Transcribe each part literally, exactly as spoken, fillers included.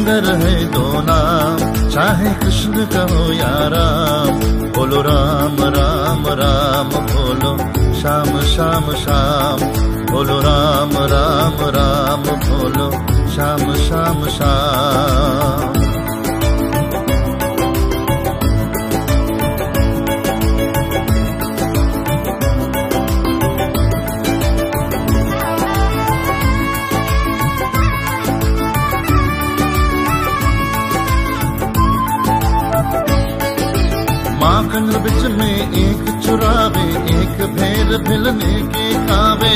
सुंदर है दो नाम, चाहे कृष्ण कहो या राम। बोलो राम राम राम बोलो श्याम श्याम श्याम, बोलो राम राम राम बोलो श्याम श्याम श्याम। माखन बिच में एक चुरावे, एक भेर भिलने के खावे।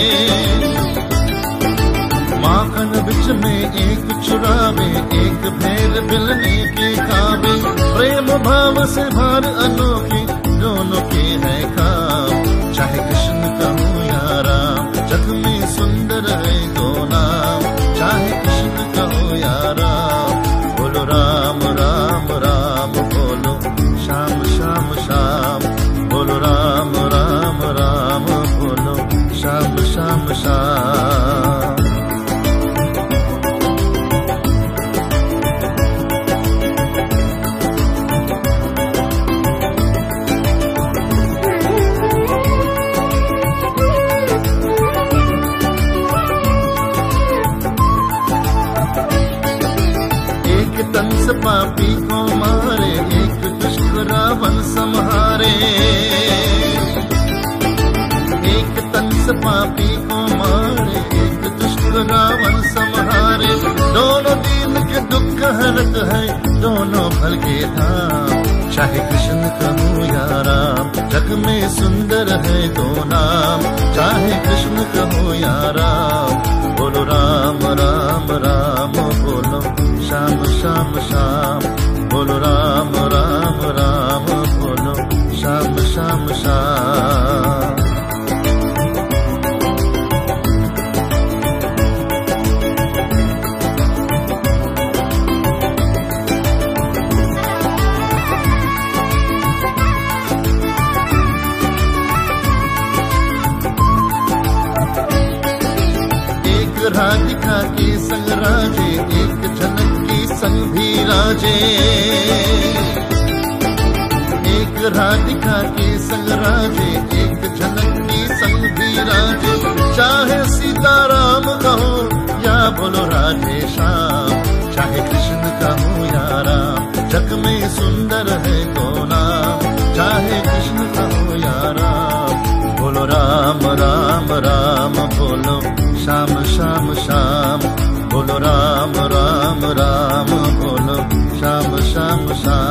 माखन बिच में एक चुरावे, एक भेर भिलने के खावे। प्रेम भाव से भार अनोखे दोनों के है काम, चाहे कृष्ण कहूँ या राम। जग में सुंदर है दो नाम, चाहे कृष्ण कहूँ या राम। बोलो राम राम राम बोलो श्याम श्याम श्याम, बोलो राम राम राम बोलो श्याम श्याम श्याम। एक कंस पापी को मारे, एक दुष्ट रावण संहारे। एक कंस पापी को मारे, एक दुष्ट रावण संहारे। दोनों दीन के दुख हरत है, दोनों फल के धाम, चाहे कृष्ण कहूँ या राम। जग में सुंदर है दो नाम, चाहे कृष्ण कहूँ या राम। बोलो राम राम राम बोलो श्याम श्याम श्याम, बोलो राम राम राम बोलो श्याम श्याम श्याम। राधिका के संग राजे, एक झलक की संग भी राजे। एक राधिका के संग राजे, एक झलक की संग भी राजे। चाहे सीताराम कहो या बोलो राधे श्याम, चाहे कृष्ण कहो या राम। जग में सुंदर है दो नाम, चाहे कृष्ण कहो या राम। बोलो राम राम राम बोलो श्याम श्याम श्याम, बोलो राम राम राम बोलो श्याम श्याम श्याम।